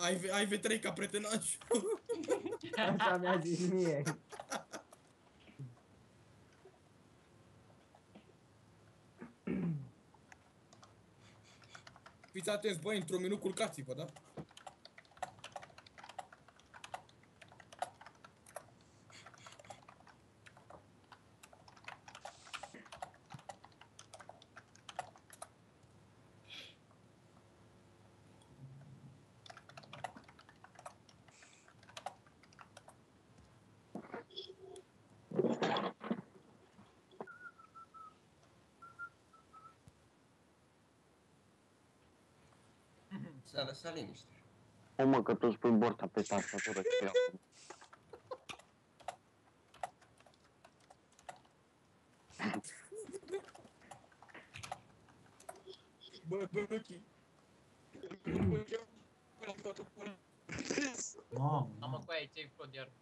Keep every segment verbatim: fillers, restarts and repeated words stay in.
Ai, ai V trei ca pretenaj. Așa mi-a zis mie. Fiți atenți, băi, într-un minut culcați-vă, da? S-a lăsat liniște. O, mă, că tu spui borta pe tastatură și eu. Bă, bă, Luchi. Mamă, Am cu aia, ce-ai făcut iar?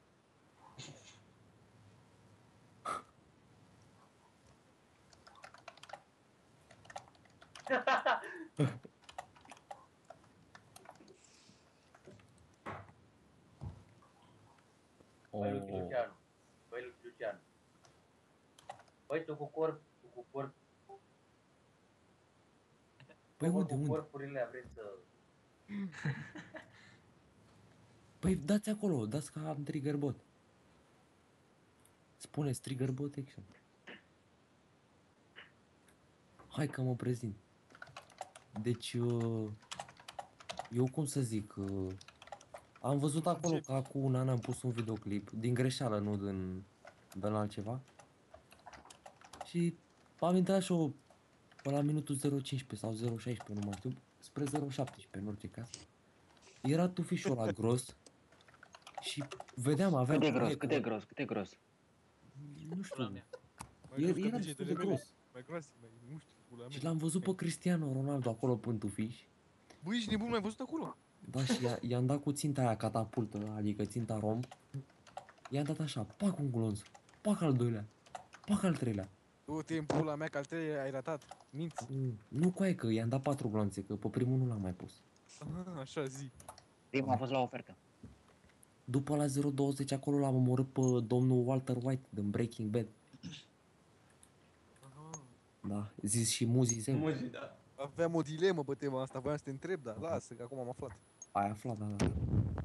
Băi, Luchi Lucianu. Băi, Luchi Lucianu. Băi, tu cu corp, tu cu corp. Păi unde, Cu unde? corpurile vreți să... Păi dați acolo, dați ca am trigger bot. Spuneți trigger bot action. Hai că mă prezint. Deci, uh, eu cum să zic, uh, am văzut acolo că acum un an am pus un videoclip, din greșeală, nu din, din altceva. Și am intrat și eu pe la minutul zero cincisprezece sau zero șaisprezece, nu mai știu, spre zero șaptesprezece în orice caz. Era tufișul ăla gros și vedeam, aveam... Cât de gros, cât de gros, cât de gros? Nu știu, Mai era destul de gros. Mai gros, mai, nu știu, pula mea. Și l-am văzut pe Cristiano Ronaldo acolo pe tufiș. Băi, ești nebun, l-ai văzut acolo? Da, și i-a- i-am dat cu ținta aia catapultă, adică ținta romb. I-am dat așa, pac un glonț, pac al doilea, pac al treilea. Du-te în pula mea, că al treilea ai ratat. Minți. Mm, Nu cu aia că i-am dat patru glonțe, că pe primul nu l-am mai pus. Aha, așa zi. Prima a fost la ofertă. După la zero douăzeci acolo l-am omorât pe domnul Walter White din Breaking Bad. Da, zis și Muzi Zeu. Muzi, da. Aveam o dilemă pe tema asta, voiam să te întreb, dar lasă, că acum am aflat. Ai aflat, da, da.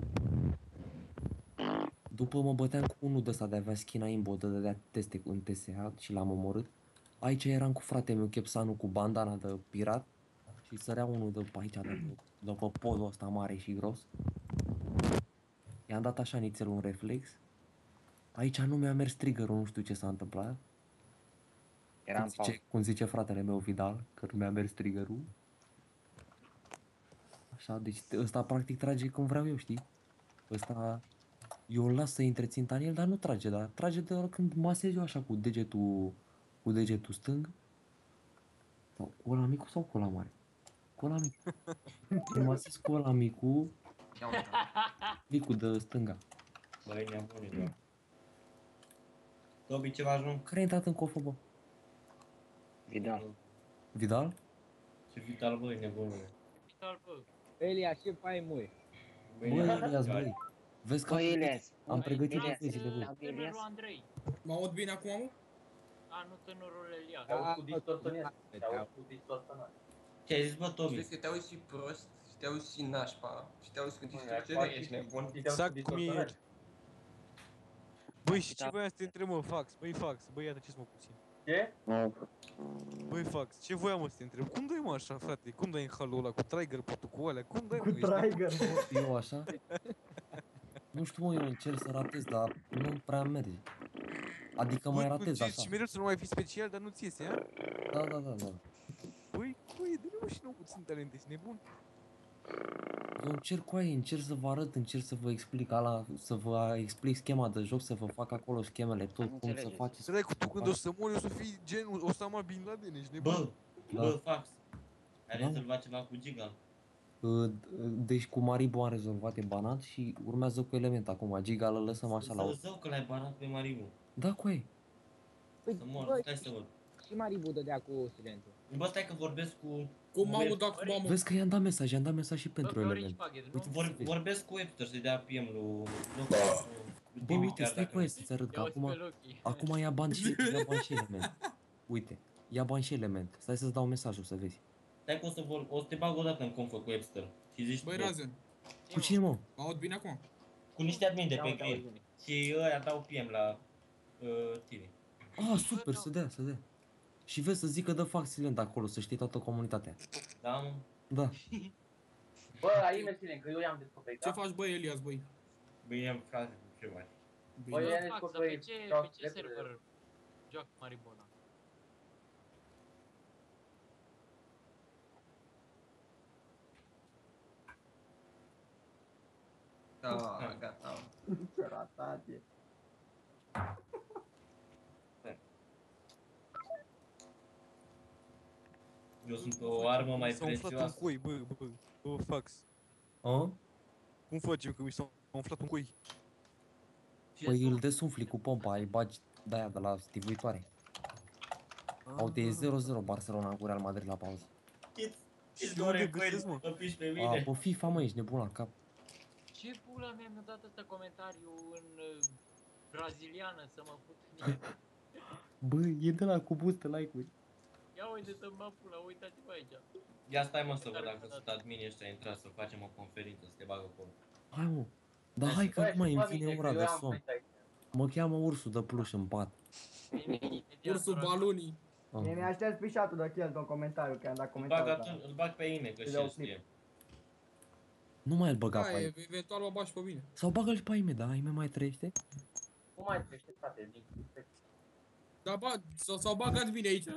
După mă băteam cu unul de ăsta de avea schina imbo, de dădea teste în T S A și l-am omorât. Aici eram cu fratele meu, Chepsanu, cu bandana de pirat și sărea unul de pe aici, de, de pe podul ăsta mare și gros. I-am dat așa nițel un reflex. Aici nu mi-a mers triggerul, nu știu ce s-a întâmplat. Era Cum în pauză. zice, cum zice fratele meu Vidal, că nu mi-a mers triggerul. Așa, deci ăsta practic trage cum vreau eu, știi? Ăsta, eu îl las să intre ținta în el, dar nu trage, dar trage de când masez eu așa cu degetul, cu degetul stâng. Sau cu ăla micu sau cu ăla mare? Cu ăla micu. Când masez cu ăla micu, micu de stânga. Băi, nebunilor. Tobi, ce faci, nu? Care a intrat în cofă, bă? Vidal. Vidal? Ce vital, băi, nebunilor. Vital, bă. Elia, ce faci, măi? Băi, Elias, băi. Vezi că am Băi, pregătit, Elias. am pregătit Elias, lecțiile, băi. tânărul Andrei. Mă aud bine acum, mă? A, nu tânărul Elias. Te auzi cu distorsionat. Te auzi cu distorsionat. Ce ai zis, bă, Tobi? Știi că te auzi și prost, și te auzi și nașpa, și te auzi cu Băi, distorsionare, așa ești și- nebun. și te auzi cu Exact cum e distorsionat. el. Băi, și ce Da. voiam să te întreb, mă, Fax? Băi, Fax, băi, iată ce-s mă puțin. Ce? Nu, Băi, Fax, ce voiam mă să te întreb? Cum dai, mă, așa, frate? Cum dai în halul ăla cu trigger potul cu alea? Cum dai, Cu mă, ești trigger, bă. Eu așa? Nu știu, mă, eu încerc să ratez, dar nu prea merge. Adică mai Băi, tu ratez încerci așa. și mereu să nu mai fii special, dar nu-ți iese, a? Da, da, da, da. Băi, băi, de nu și nu puțin talent, ești nebun. Eu încerc cu aia, încerc să vă arăt, încerc să vă explic ala, să vă explic schema de joc, să vă fac acolo schemele, tot cum să înțelegeți. faceți. Să dai cu tu când o să mori, o să fii genul Osama Bin Laden, ești nebun. Bă, Da. bă, Fax. Ai Da. rezolvat ceva cu Gigal? Uh, Deci cu Maribu am rezolvat, e banat și urmează cu element acum. Giga îl lăsăm așa la o... Zău că l-ai banat pe Maribu. Da, cu ei. Păi, Să mor, bă, stai să văd. și Maribu dădea cu silentul. Bă, stai că vorbesc cu, Cum aud acum, mă? Vezi că i-am dat mesaj, i-am dat mesaj și pentru Bă, Orange element. Paget, nu? Uite, Vor, vezi. vorbesc cu Webster să-i dea P M lui... lui- lui Bă, Timi, uite, chiar stai dacă cu aia să-ți arăt că Ia uzi pe acum, Loki. acum ia bani și, ia bani și element. Uite, ia bani și element. Stai să-ți dau mesajul să vezi. Stai că o să, vor, o să te bag o dată în confă cu Webster. Și zici Băi, tu. Razen, Cu cine, mă? mă aud bine acum? Cu niște admin de Ia pe uite, Green. auzi. Și ăia dau P M la uh, Timi. Ah, super, să dea, să dea. Și vezi să zică dă fac silent acolo, să știi toată comunitatea. Da, mă? Da. Bă, ai mersi, că eu i-am descoperit, Ce da? faci, băi, Elias, băi? Bine, frate, ce mai. Băi, Bine. i-am Fax, pe descoperit. ce, Vreau pe ce drepturile. server joacă Maribona? Da, gata. Ce ratat e. Eu sunt o armă mai S-a umflat un prețioasă. cui, bă, bă, bă, fax. A? Cum facem că mi s-a umflat un cui? Păi îl desumfli cu pompa, îi bagi de-aia de la stivuitoare. Uite, e zero zero Barcelona cu Real Madrid la pauză. Îți Și doare unde cu el, găsesc, mă? mă piși pe A, mine. pe FIFA, mă, ești nebun la cap. Ce pula mea mi-a dat ăsta comentariu în uh, braziliană să mă fut în el. Bă, e de la cu boost like-uri. Ia uite-te mă pula, uitați-vă aici. Ia stai mă să văd dacă sunt admini ăștia intrați să facem o conferință, să te bag acolo. Hai, mă. Dar hai că Bă, nu mai și îmi fă vine mine, ora că eu de am somn. venit aici. Mă cheamă ursul de pluș în pat. Imediat, Ursul doar- balunii. Ah. Mie mi-a șters pișatul de chel în comentariu, că am dat Îl bag, comentariu. atunci, îl bag pe Ime, că Îi și dau el clip. știe. Nu mai îl băga pe Da, ai. eventual mă bași pe mine. Sau bagă-l și pe Aime, da? Aime mai trăiește? Cum mai trece, frate, din Da, ba, sau, sau bagat bine aici.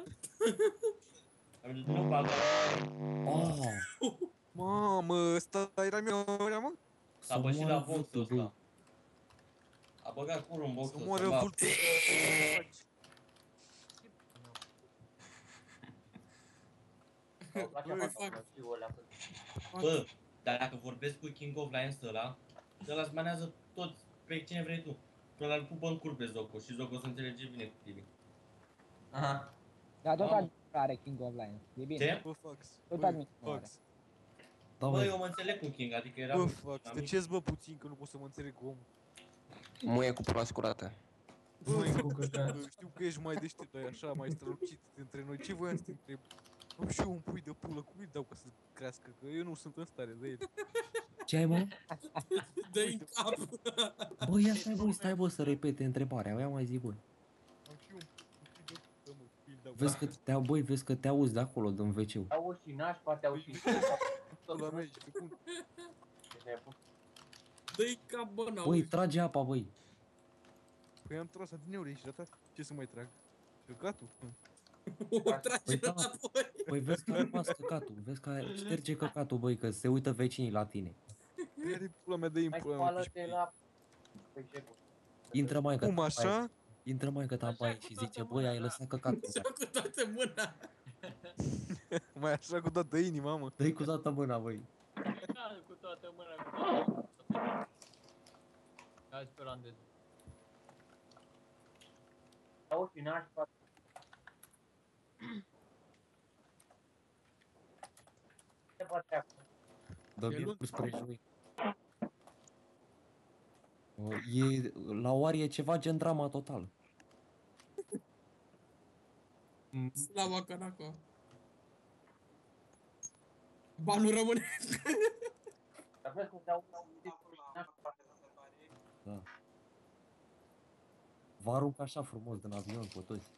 Nu bag, Oh, Mamă, ăsta era mea, mă? s-a să bășit la moară boxul vultul, bă. ăsta. A băgat curul în Să boxul moară ăsta, vultul. Îmi place Băi, fața, fac. mă, știu ăla că... Bă, dar dacă vorbesc cu King of Lions ăla, ăla îți manează tot pe cine vrei tu. Că ăla îl pupă în cur pe Zoco și Zoco se înțelege bine cu tine. Aha. Dar tot Mamă. admin are King of Lions. E bine. Ce? Bă, fax. Tot Bă, admin are. fax. Da, Bă, bă, eu mă înțeleg cu King, adică era... Bă, fax. amic. Tăceți, bă, puțin, că nu pot să mă înțeleg cu omul. Muie cu prost curată. Bă, bă, știu că ești mai deștept, dar e așa, mai strălucit între noi. Ce voiam să te întreb? Am și eu un pui de pulă, cum îi dau ca să crească? Că eu nu sunt în stare de el. ce ai, mă? Dă-i în cap. Bă, ia stai, bă, stai, bă, să repete întrebarea. Ia mai zi, bă. Am și eu un pui de pulă, mă, cum îi dau? Vezi că te, băi, vezi că te auzi de acolo, din ve ce-ul. Auzi și nașpa, te auzi și... Pula mea, ești cum? Ești nebun. Dă-i în cap, bă, Băi, n-auzi. trage apa, băi. Păi am tras adineuri și ratat. Ce să mai trag? Căcatul? O trage Păi da. înapoi. Păi vezi că a rămas căcatul, vezi că șterge căcatul, băi, că se uită vecinii la tine. Păi are pula mea de Mai impula mea. spală-te la... Păi ce bun. Intră mai Cum, așa? Intră mai ta în baie și zice, băi, ai lăsat căcatul. Să cu toată mâna. Mai așa cu toată inima, mă. Dă-i cu toată mâna, băi. Da, cu toată mâna, cu toată mâna. Hai pe olandez. Auzi și nașpa. Ce poate acum? Dă E bine lung. cu spre joi. E, la oare e ceva gen drama total. Slava Canaca. Banul rămâne. Dar vezi că te auzi nașpa. Da. Vă arunc așa frumos din avion pe toți.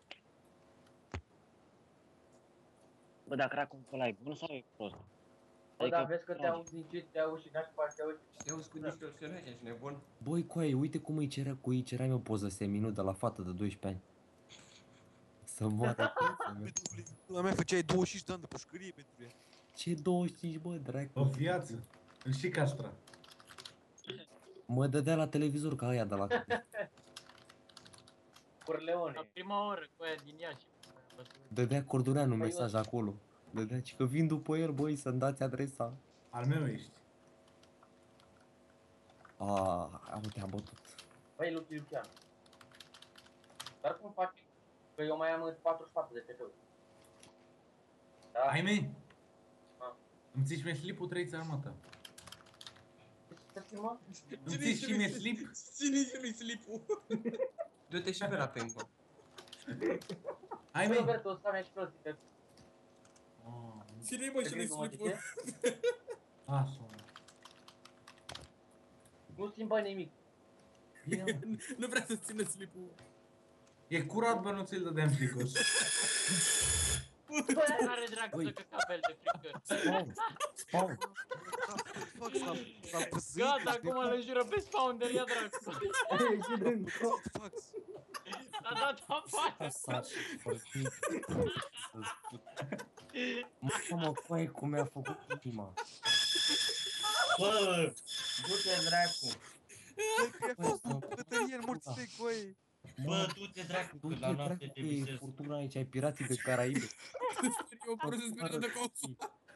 Bă, dar crack un pe live, bun sau e prost? Bă, dar vezi că te auzi nicit, te auzi și nașpa, te auzi... Te auzi cu niște ochelari, ești nebun? Băi, coaie, uite cum îi cerea, cu îi ceream eu poză seminut de la fată de doisprezece ani. Să moară. La mea făceai douăzeci și cinci de ani de pușcărie pentru ea. Ce douăzeci și cinci, bă, dracu. O viață. Îl și castra. Mă dădea la televizor ca aia de la... La Curleone. prima oră, cu aia din Iași. Dădea Cordureanu mesaj acolo. Dădea și că vin după el, băi, să-mi dați adresa. Al meu ești. Aaa, am te-am bătut. Băi, Luci Lucian. Dar cum faci? Că eu mai am patruzeci și patru de T P-uri. Da? Ai mei? Îmi ții și mie slip-ul, trăiți armata. Mă? Îmi ții și mie slip? Ține și lui slip-ul. Du-te și pe la Penco. Hai, Bă, mei! Roberto, o să mai și prostii pe... Ține-i mă și lui slip-ul. Așa. Nu schimbă nimic. Nu vrea să țină slip-ul. E curat, bă, nu ți-l dădeam fricos. N-are dracu să căca pe el de frică. Spawn! Spawn! Fuck, s-a s-a păsăit. Gata, acum îl înjură pe spawner, ia dracu. Ieși din cop. Fuck. S-a dat afară. Sar și fărtit. Mamă, coaie, cum mi-a făcut inima. Bă, du-te dracu. Bă, a fost un bătărian morți de coaie. Bă, du-te dracu, că Du-te, la noapte dracu, te e visez. furtuna aici, ai pirații de Caraibe. Eu pur să spune de consum.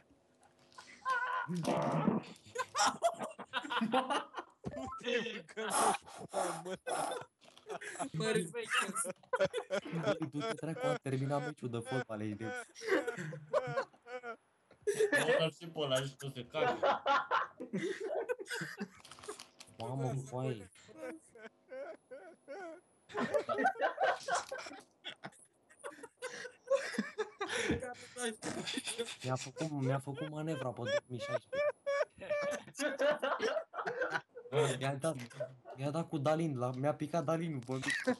Mă respect. Băi, du-te, dracu, a terminat meciul de fotbal, e de... Mă și pe ăla și tu se cacă. Mamă, coaie. Mi-a făcut, mi-a făcut manevra pe două mii șaisprezece. Mi-a dat, mi-a dat cu Dalin, la, mi-a picat Dalinul, bă.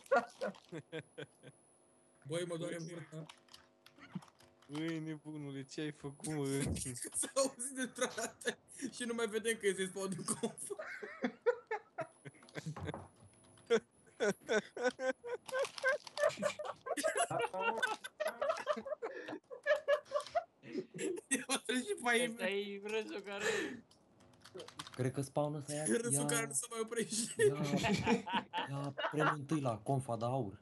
Băi, mă doare burta. Băi, nebunule, ce ai făcut, mă? S-a auzit de trate și nu mai vedem că este spawn din conf. Eu trebuie și pe Ăsta e râsul care... Cred că spawnă să ia, râsul ia, care nu se mai oprește. ia, ia premiul întâi la confa de aur.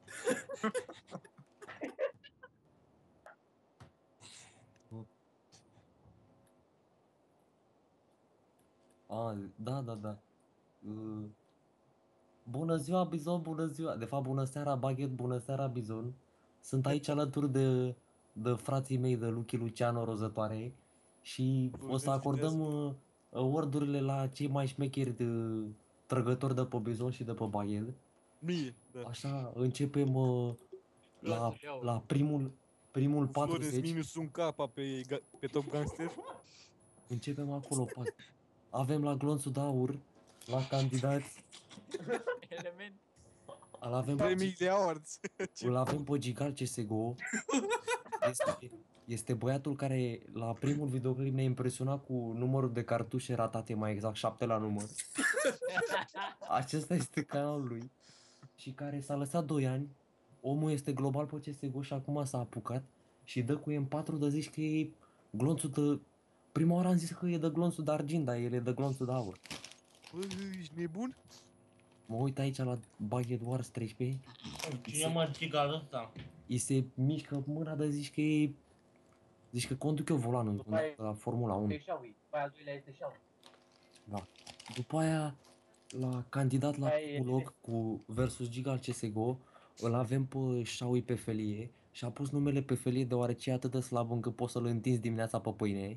A, da, da, da. Uh, Bună ziua, Bizon, bună ziua. De fapt, bună seara, Baghet, bună seara, Bizon. Sunt aici alături de, de frații mei, de Luchi Luciano Rozătoare. Și o să acordăm uh, ordurile la cei mai șmecheri de trăgători de pe Bizon și de pe Baghet. Mie, da. Așa, începem uh, la, la primul, primul Flores patruzeci. minus un capa pe, ga- pe Top Gangster. Începem acolo, pat. Avem la glonțul de aur, la candidați, Element. îl avem trei pe, mii de awards. îl avem pe Gigal C S G O. Este, este băiatul care la primul videoclip ne-a impresionat cu numărul de cartușe ratate, mai exact șapte la număr. Acesta este canalul lui. Și care s-a lăsat doi ani. Omul este global pe C S G O și acum s-a apucat și dă cu M patru de zici că e glonțul de... Prima oară am zis că e de glonțul de argint, dar el e de glonțul de aur. Bă, ești nebun? Mă uit aici la Baghet Wars treisprezece. Cine mă gigal ăsta? Îi se mișcă mâna de zici că e... Zici că conduc eu volanul După aia- la Formula unu. Este Xiaomi. După aia al doilea este Xiaomi. Da. După aia, la candidat la Aia e primul loc cu versus Gigal C S G O, îl avem pe Shaui pe felie și a pus numele pe felie deoarece e atât de slab încât poți să-l întinzi dimineața pe pâine.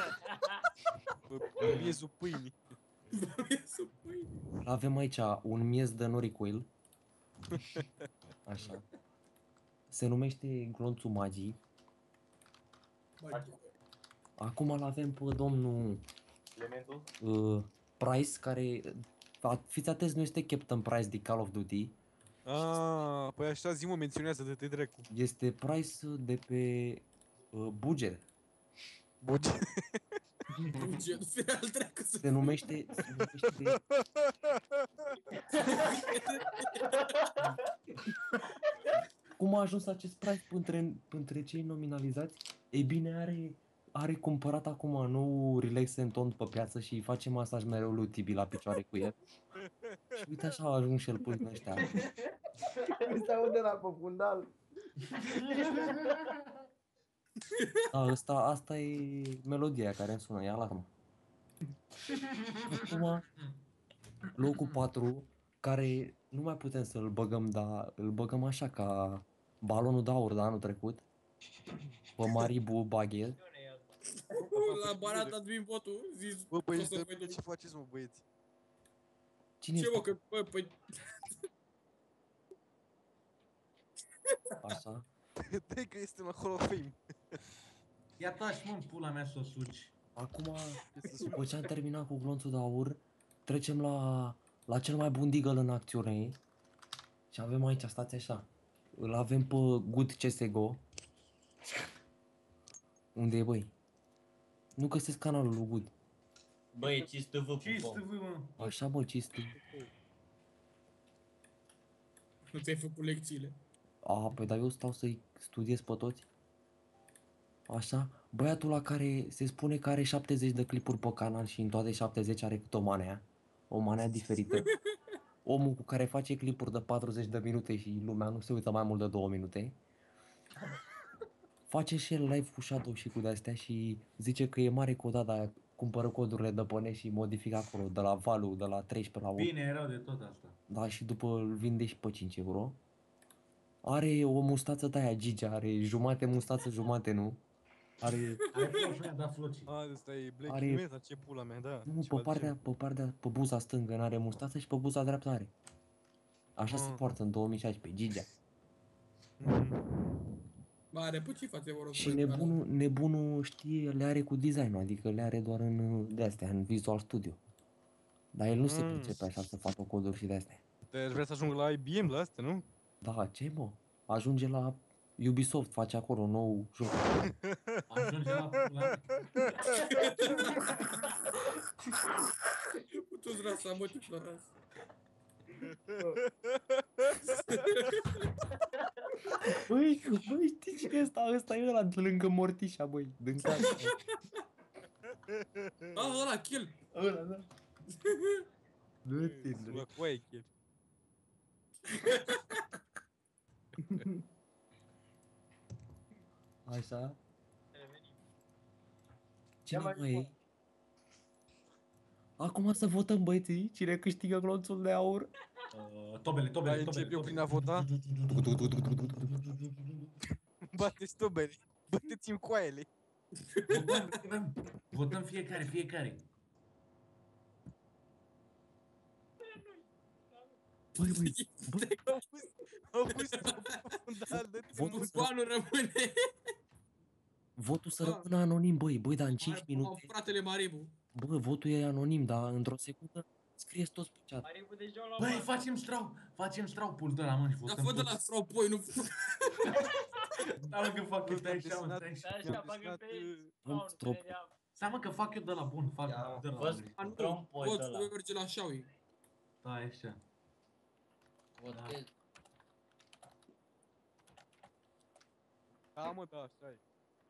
Bă, miezul pâinii. Îl avem aici un miez de noricoil. Așa. Se numește glonțul magii. Acum îl avem pe domnul Elementul. uh, Price, care, a- fiți atenți, nu este Captain Price de Call of Duty. Ah, păi așa zi mă, menționează de te dracu. Este Price de pe uh, Buger. Buge. Buget, final treacă să... Se numește, se numește Cum a ajuns acest price între, între cei nominalizați? Ei bine, are, are cumpărat acum nou Relax and Tone pe piață și îi face masaj mereu lui Tibi la picioare cu el. Și uite așa a ajuns și el până ăștia. Mi se aude la pe fundal. Da, asta, asta e melodia care îmi sună, e alarmă. Acum, locul patru, care nu mai putem să-l băgăm, dar îl băgăm așa ca balonul de aur de anul trecut. Pe Maribu Baghet. la Banat admin votul, zis Bă, ce o băieți, să de fie mine tu. ce faceți, mă, băieți? Cine Ce e mă, că, bă, păi, așa? Dai că este la Hall of Fame. Ia taci, mă, în pula mea să o sugi. Acum, după ce am terminat cu glonțul de aur, trecem la, la cel mai bun deagle în acțiune. Și avem aici, stați așa. Îl avem pe Good C S G O. Unde e, băi? Nu găsesc canalul lui Good. Băi, C S T V, Ce-i pupă. stăvâi, mă? Așa, bă, ce este? nu ți-ai făcut lecțiile. A, păi dar eu stau să-i studiez pe toți. Așa, băiatul la care se spune că are șaptezeci de clipuri pe canal și în toate șaptezeci are câte o manea. O manea diferită. Omul cu care face clipuri de patruzeci de minute și lumea nu se uită mai mult de două minute. Face și el live cu Shadow și cu de-astea și zice că e mare coda, dar cumpără codurile de pe net și modifică acolo, de la value, de la treisprezece la opt. Bine, erau de tot asta. Da, și după îl vinde și pe cinci euro. Are o mustață de aia Gigi, are jumate mustață, jumate nu. Are, Are floci, mi-a dat floci. A, ăsta e Black Are- Mesa, ce pula mea, da. nu, ceva pe de partea, genul. pe partea, pe buza stângă n-are mustață și pe buza dreaptă are. Așa se Ah. poartă în două mii șaisprezece, Gigea. Mhm. Ba, are puțin față, vă rog. Și nebunul, nebunul știe, le are cu design-ul, adică le are doar în de-astea, în Visual Studio. Dar el nu se Mm. pricepe așa să facă coduri și de-astea. Deci vrea să ajung la I B M la astea, nu? Da, ce mă? Ajunge la Ubisoft, face acolo un nou joc. Ajunge la pula. Tu-ți rasa, mă, tu-ți rasa. Băi, băi, știi cine e ăsta? Ăsta e ăla de lângă Mortișa, băi, din casă. Ah, ăla, kill. Ăla, da. Du-te, Sună coaie, chiar. Așa. Ce Cine mai mai e? Acum să votăm, băieții, cine câștigă glonțul de aur. Uh, Tobele, Hai, tobele, încep tobele. eu prin a vota. Bateți tobele. Bateți-mi coaiele. Votăm, votăm, votăm fiecare, fiecare. Băi, băi, băi, Au pus pe fundal de votul, Un să, banul rămâne. votul să rămână anonim, băi, băi, dar în cinci Hai, minute, Fratele Maribu. bă, votul e anonim, dar într-o secundă scrieți toți pe chat. Maribu deja la Băi, bani. facem strau, facem strau pul de la mână și Dar votăm fă de la toți. stropoi, nu... Da, mă, că fac eu, stai așa, mă, desenat- stai așa. Da, așa, bagă pe spawn, strop. credeam. Stai, mă, că fac eu de la bun, fac de la Vă bun. A, nu, Trompoi de votul ăla. merge la Shaui. Da, e așa. Votez. Da, mă, da, așa e.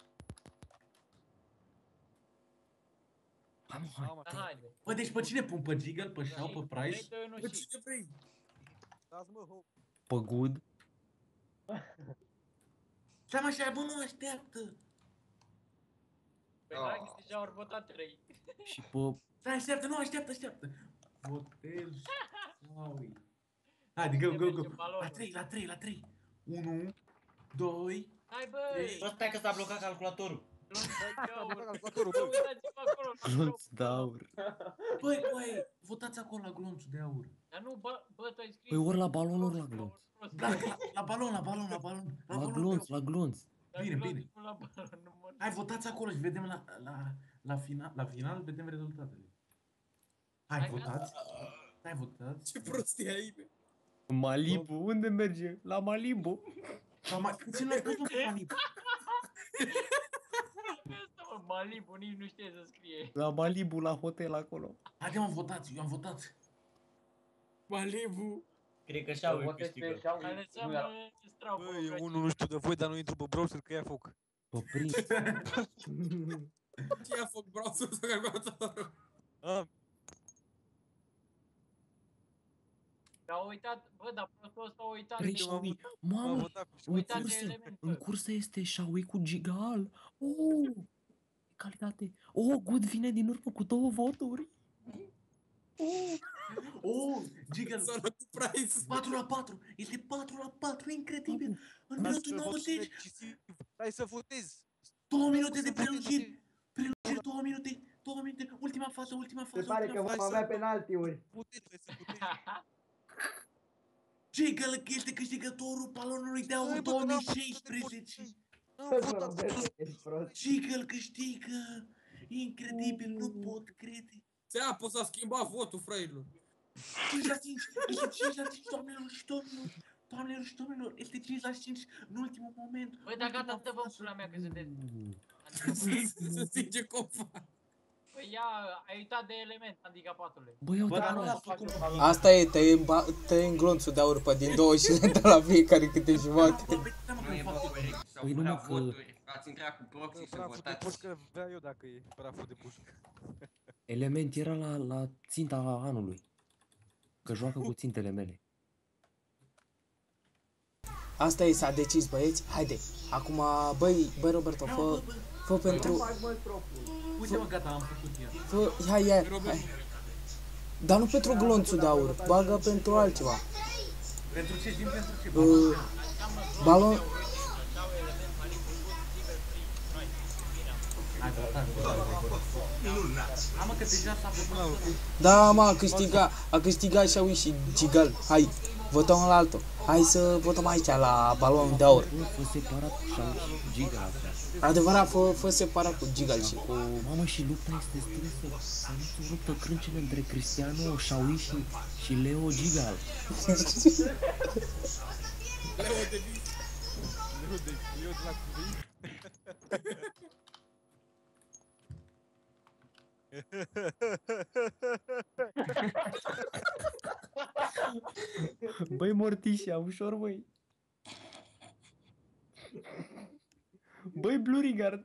Hai, mă, Da, hai. mă, Da, haide. Bă, deci pe cine pun? Pe Jiggle, pe Shao, pe Price? trei, doi, unu Bă, și... cine vrei? dați, mă, hop. Pe good. Stai, mă, așa, bă, nu așteaptă. Pe Drax deja au votat trei. Și pe... Stai, așteaptă, nu, așteaptă, așteaptă. Votez Shaui. Haide, go, go, go. Merge balonul. La trei, la trei, la trei. unu, doi, Hai, băi! Bă, stai că s-a blocat calculatorul. Calculatorul, bă. Uitați-vă acolo, la Glonț bloc. de aur. băi, băi, votați acolo la glonțul de aur. Dar nu, bă, bă, tu ai scris... Păi ori la balon, ori la glonț. La, la, la balon, la balon, la balon. La balon de glonț, aur. la glonț. Bine, bine. La balon, nu mă... Hai, votați acolo și vedem la, la, la, final, la final, vedem rezultatele. Hai, Hai, votați. Hai, votați. Ce prostie ai, bă. Malibu, unde merge? La Malibu. La mai, țin la cât la Malibu. Asta, mă, Malibu, nici nu știe să scrie. La Malibu, la hotel acolo. Haide, mă, votați, eu am votat. Malibu. Cred că și-au Votez pe câștigă. Shaui. Hai, lăsăm Nu era- uh, strau pe Bă, eu locație. unul nu știu de voi, dar nu intru pe browser că ia foc. Pe prin. Ce a făcut browser să calculatorul? A, Dar a uitat, bă, dar prostul ăsta a uitat. Trei de- Shaui. am Mamă, votat cu în Uitați cursă, elemente. în cursă este Shaui cu Gigal. Oh, calitate. Oh, Good vine din urmă cu două voturi. Oh, Oh, Jiggle, S-a luat cu Price. patru la patru. Este patru la patru, incredibil. În Lasă minutul votul nouăzeci, decisiv. Hai să votez. două minute de prelungiri. Prelungiri, două minute, două minute, ultima fază, ultima Se fază, pare că ultima vom fază. avea penaltiuri. Puteți, hai să puteți. Jiggle că este câștigătorul balonului de aur Băi, bă, două că n-am mii votat de șaisprezece. N-am Bă, votat. Roberto, ești prost. Jiggle câștigă. Incredibil, nu pot crede. Ți-a pus să schimba votul, fraierilor. cinci la cinci, este cinci la cinci, doamnelor și domnilor. Doamnelor și domnilor, este cinci la cinci în ultimul moment. Băi, dar gata, dă-vă pula mea că sunteți. Să zice Confa. Păi ia, ai uitat de element, handicapatule. Băi, iau Bă, de dar nu acolo. l-a făcut. Asta e, tăi în, ba- tăi în glonțul de aur pe din douăzeci de la fiecare câte jumate. Nu e bă corect, s-au Păi furat numai că- voturi, ați intrat cu proxy să Praful de votați. pușcă, vreau eu dacă e praful de pușcă. Element era la, la ținta anului. Că joacă cu țintele mele. Asta e, s-a decis, băieți. Haide. Acum, băi, băi Roberto, fă, fă Nu pentru... fac mă stropul. Uite mă, gata, am făcut eu. Fă, hai, hai, hai. Dar nu pentru glonțul de aur, bagă pentru altceva. Pentru ce, zi pentru ce? Uh, balon... Hai, votați, votați. Am mă, că deja s-a făcut. Da, mă, a câștigat, a câștigat Shawi și Gigal. Hai, votăm la altul. Hai să votăm aici, la balonul de aur. Nu, fă separat cu Shawi și Giga astea. Adevărat, fă, fă separat cu Gigal și cu... Mamă, și lupta este strânsă. Să nu se ruptă crâncele între Cristiano, Shawi și, și Leo Gigal. Leo de vis. Eu de, eu de la cuvânt. Băi, Mortișa, ușor, băi. Băi, Blurigard.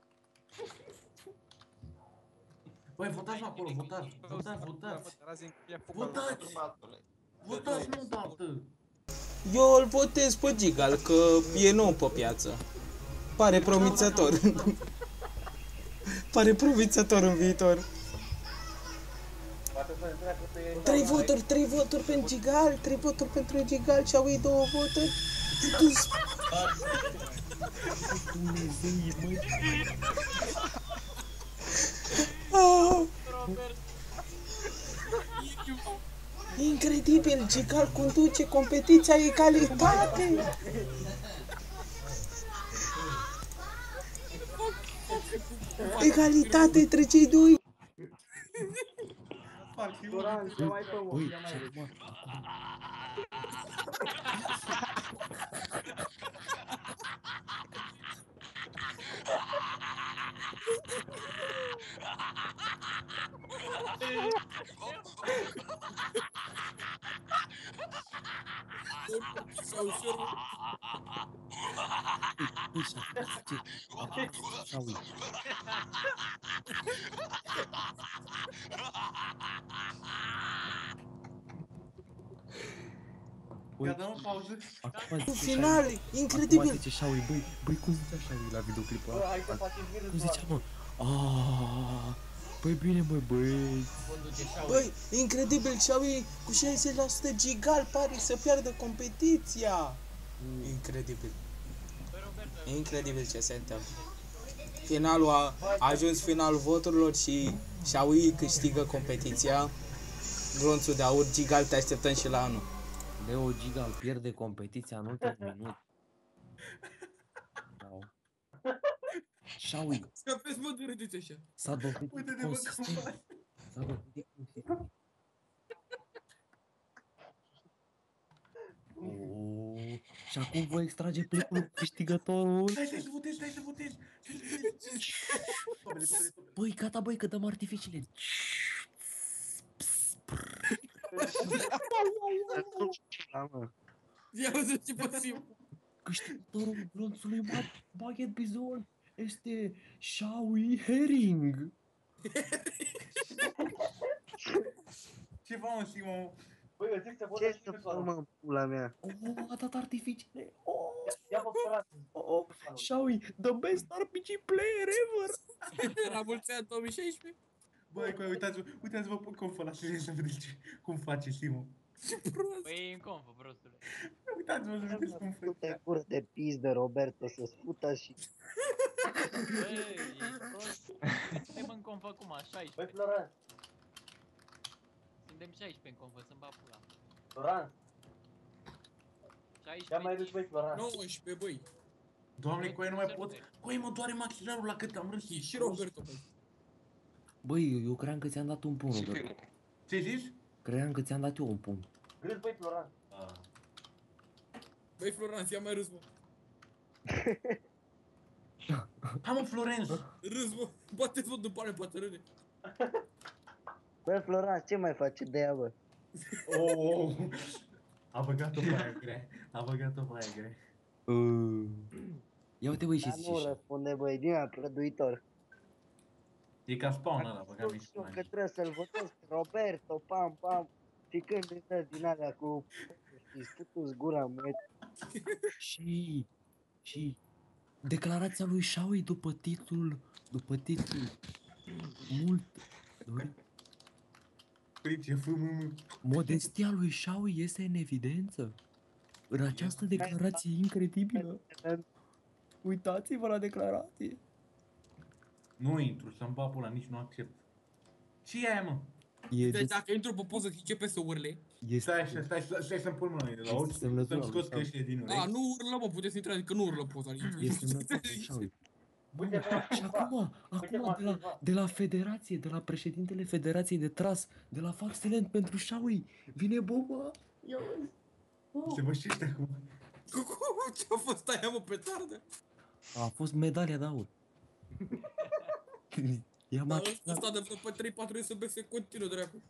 Băi, votați acolo, votați, votați, votați. Votați! Votați! Votați, nu dată! Eu îl votez pe Gigal, că e nou pe piață. Pare promițător. Pare promițător în viitor. Trei voturi, trei voturi pentru Gigal, trei voturi pentru Gigal și au ei două voturi. Dus. Dumnezeii, măi. Ah. Incredibil, Gigal conduce competiția egalitate. Egalitate între cei doi. Doran, ce mai fă, mă? Băi, Ce mai și acum, Sau ușor. băi, și acum, ce? Acum, Shawi. Băi, Gata, în pauză. acum În zice final, Shawi- Acum incredibil. zice Shawi, băi, băi, cum zicea Shawi la videoclipul Bă, ăla? hai să facem Cum virus, zicea, mă? Aaaa, băi, bine, mă, băieți. Băi, incredibil, Shawi cu șaizeci la sută, Gigal pare să piardă competiția. Incredibil. Incredibil ce se întâmplă. Finalul a, a ajuns finalul voturilor și Shawi câștigă competiția. Glonțul de aur, Gigal, te așteptăm și la anul. Leo Gigal pierde competiția în ultimul minut. Wow. Shawi, Scăpeți mă de râdeți așa. s-a dovedit Uite-te, bă, cum consistent. faci. S-a dovedit consistent. Oh, și acum voi extrage plecul câștigătorul. Stai, stai să votezi, stai să votezi! Stai să votezi! Tobele, tobele, tobele. Băi, gata, băi, că dăm artificiile. Ia văzut ce posibil. Câștigătorul glonțului Baguette Bizon este Shawi Herring. Ce fac, mă, Simon? Băi, eu zic să votăm și pe ăla. Mă, pula mea. Oh, a dat artificiile. Oh, Ia pe ăla. oh, Shawi, the best R P G player ever. La mulți ani două mii șaisprezece. Băi, băi, uitați-vă, uitați-vă pe confă la tine să vedeți ce- cum face Simon. Păi e în confă, prostule. Uitați-vă să vedeți cum Du-te face. în gură de pizdă, Roberto, să spută și... Băi, ești prost. Suntem în conf acum, Băi, șaisprezece. Florent, Suntem șaisprezece în conf, să-mi bag pula. Florent, ce-am mai dus, băi, Florent? nouăsprezece, băi. Doamne, cu aia nu mai pot. Cu aia mă doare maxilarul la cât am râs. E și Roberto, băi. Băi, eu, eu cream că ți-am dat un punct, Robert. Ce zici? Cream că ți-am dat eu un punct. Râs, băi, Florent. Ah. Băi, Florence, ia mai râs, bă. Hai mă, Florenț. Râs, bă. Bate-ți, bă, după ale, poate râde. Bă, Florent, ce mai face de ea, bă? Oh, oh. A băgat-o pe aia grea. A băgat-o pe aia grea. Uh... Ia uite, băi, și... Dar nu și- răspunde, bă, e din ăla prăduitor. E ca spawn ăla, băgat Nu și știu că trebuie să-l votez pe Roberto, pam, pam. Și când îi dă din alea cu... Știi, sputu-ți gura, mă. Și... Și... Declarația lui Shaui după titlul... După titlul... Mult... Dorin? Păi ce fâm... Modestia lui Shaui iese în evidență. În această declarație incredibilă. Uitați-vă la declarație. Nu intru, să-mi bag pula, nici nu accept. Ce e aia, mă? E Deci des... dacă intru pe poză, începe să urle. Este... Stai așa, stai, stai, stai să-mi pun mâna la ochi, semnătura să-mi lui scos Shaui. căștile din A, urechi. nu urlă, mă, puteți intra, adică nu urlă poza. Este semnătura lui Shaui. Uite, Și acum, acum de la, de la federație, de la președintele Federației de Tras, de la Faxelent pentru Shaui, vine bomba. Ia uite. Se bășește acum. Ce-a fost aia, mă, petardă? A fost medalia de aur. Ia Dar Max. ăsta de vreo pe trei patru S B se continuă, dracu.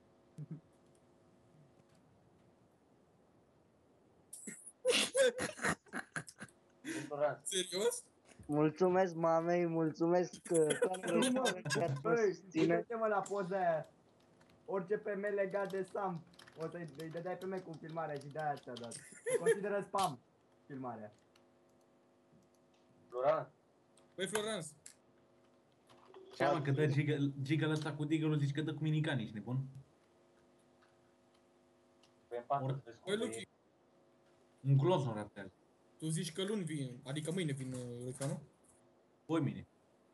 Florent. Serios? Mulțumesc mamei, mulțumesc că... Nu, mă, băi, uite-mă la poza aia. Orice P M legat de Sam. O să-i îi dădeai pe mine cu filmarea și de-aia ți-a dat. Consideră spam filmarea. Florent. Băi, Florence. Ce mă, că dă giga ăsta cu diggerul, zici că dă cu minicani, ești nebun? Păi în patru Or- trebuie să Băi, scoate Luchi, Un glos nu raptează. tu zici că luni vin, adică mâine vin uh, Luca, nu? Poi mine.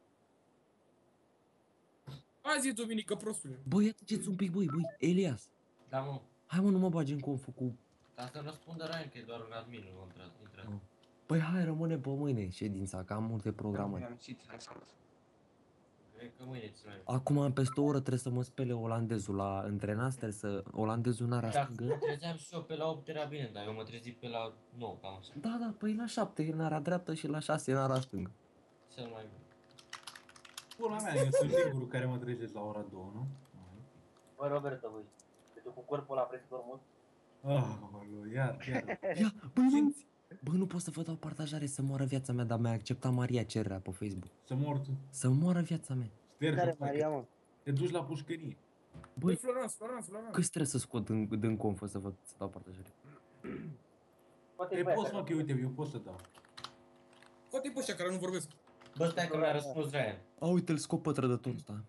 Hai zi, Duminică, prostule. Băi, ia tăceți un pic, băi, băi, Elias. Da, mă. Hai mă, nu mă bagi în conful cu... Ca să răspundă Ryan, că e doar un admin, nu intrat. intrat. Oh. Băi, hai, rămâne pe mâine ședința, că am multe programări. Cred că mâine ți mai... Acum, peste o oră, trebuie să mă spele olandezul la întrenați, trebuie să... Olandezul n-are Dacă mă stângă. trezeam și eu pe la opt era bine, dar eu mă trezi pe la nouă, cam așa. Da, da, păi la șapte e nara dreaptă și la șase e nara stângă. Cel mai bine. Pula mea, eu sunt singurul care mă trezesc la ora două, nu? Băi, Roberto, băi. Te duc cu corpul ăla presitor mult. Ah, iar, iar. Ia, băi, bă, bă, nu pot să vă dau partajare să moară viața mea, dar mi-a acceptat Maria cererea pe Facebook. Să mor tu. Să moară viața mea. Care Maria, mă? Te duci la pușcărie. Băi, Florence, Florence, Florence. Câți trebuie să scot din, din confă să vă să dau partajare? E poți, mă, că uite, eu pot să dau. Scoate-i pe ăștia care nu vorbesc. Bă, stai că mi-a răspuns Ryan. A, uite-l scop pe trădătorul ăsta.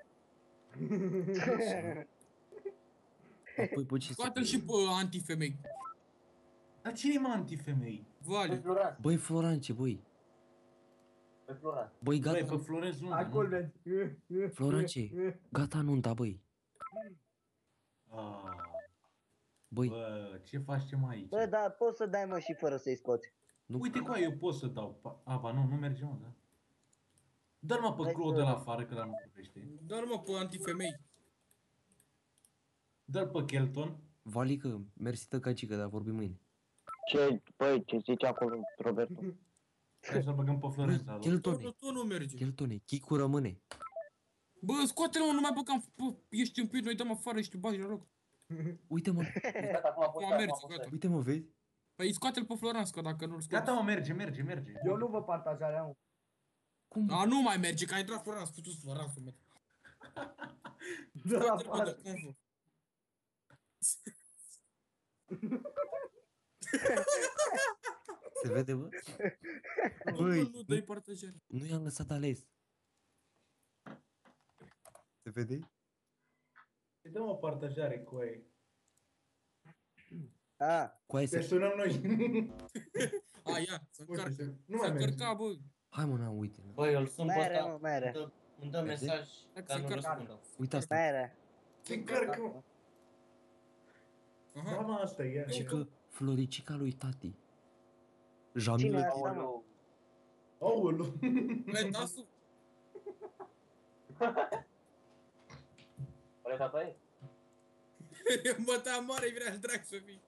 Apoi, bă, ce să... Scoate-l și pe antifemei. Dar cine mă antifemei? Vale. Florent. Băi, Florance, băi. Băi, Florent. Băi, Băi, gata. pe Florenț nu, Acolo, nu? vezi. Florance, gata nunta, băi. Ah, Băi, bă, ce faci ce mai aici? Bă, dar poți să dai, mă, și fără să-i scoți. nu... Uite cu aia, eu pot să dau. pa- A, ba nu, nu merge, mă, da? Dă-l mă pe Hai Claude să- de la afară, că la nu vorbește. Dar mă, pe antifemei. Dă-l pe Kelton. Valică, mersi tăcacică, dar vorbim mâine. Ce, băi, ce zice acolo, Roberto? Hai să-l băgăm pe Florenț la loc. Cheltone, Tu, tu nu merge. Cheltone, Chicu rămâne. Bă, scoate-l, mă, nu mai băgăm. Bă, ești împit, noi dăm afară și tu bagi la loc. Uite, mă, Gata, acum Acum poți merge, acum poți gata. uite, mă, vezi? Păi scoate-l pe Florence, că dacă nu-l scoți. Gata, mă, merge, merge, merge. Eu nu vă partajarea, mă. Cum? A, nu mai merge, că ai intrat Florence, putu-ți Florence, mă. Dă la Scoate-l, parte. bă, de confă. Se vede, bă? Nu, Băi, nu, dă-i partajare. nu i-am lăsat ales. Se vede? Dă mă partajare cu aia. A, Cu aia Te să... sunăm noi. A, ia, să încarcă. Nu Să mai merge. încărca, bă. Hai mă, n-am, uite. Băi, îl sun pe Mere, ăsta, mă, mere. îmi dă- îmi dă mesaj, dar nu răspundă. Uite asta. Mere. Se încărcă, mă. Da, mă, asta e. Și că Floricica lui tati. Cine Jamilă. e asta, mă? Aoleu. Băi, tasul. Oare tata e? Bă, ta mare, vrea al drag să fii.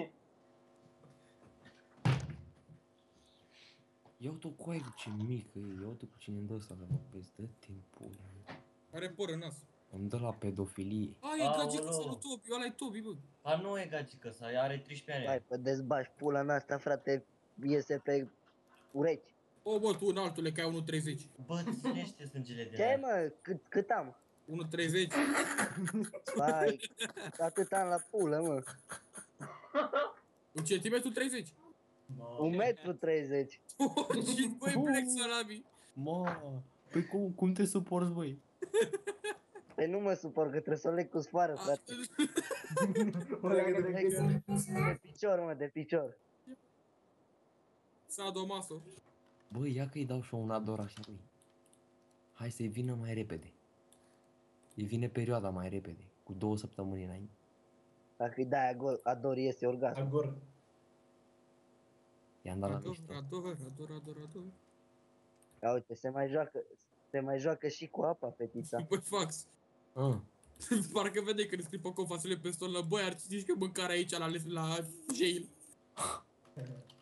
Ia uite-o cu aia ce mică e, ia uite cu cine îmi dă ăsta la vezi, dă timpul. Are poră în nas. Îmi dă la pedofilie. A, e gagică Aoleu. să nu Tobi, ăla e Tobi, bă. A, nu e gagică sa, ea are treisprezece Hai, ani. pe dezbași pula în asta, frate, iese pe urechi. O, bă, tu înaltule, că ai unu treizeci. Bă, ținește sângele de Ce, la mă? Cât, cât am? unu treizeci. Hai, atât am la pulă, mă. Un centimetru treizeci. Un metru treizeci. Și băi, plec salami. Mă, păi cum, cum te suporți, băi? Păi nu mă suport, că trebuie să o leg cu sfoară, frate. De picior, mă, de picior. Sadomaso. Bă, ia că-i dau și eu un ador așa lui. Hai să-i vină mai repede. Îi vine perioada mai repede, cu două săptămâni înainte. Dacă îi dai agor, ador, iese orgasm. Agor. I-am dat la Ador, mișto. ador, ador, ador, ador. Ia uite, se mai joacă, se mai joacă și cu apa, fetița. Băi, fax. Ah, Parcă vede când scrie pe confasele pe stolă. Băi, ar citi că mâncare aici la, la jail.